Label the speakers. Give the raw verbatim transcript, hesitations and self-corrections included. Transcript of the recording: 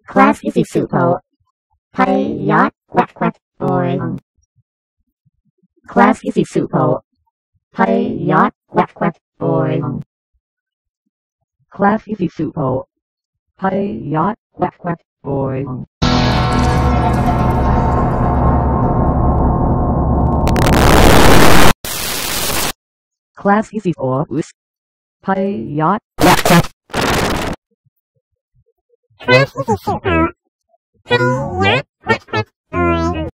Speaker 1: Klasky Csupo. Yacht quack quack boy. Klasky Csupo. Yacht quack quack boy.
Speaker 2: Klasky Csupo. Yacht quack quack boy. Klasky Csupo. Yacht quack quack.
Speaker 3: Klasky Csupo. Yacht quack quack boy.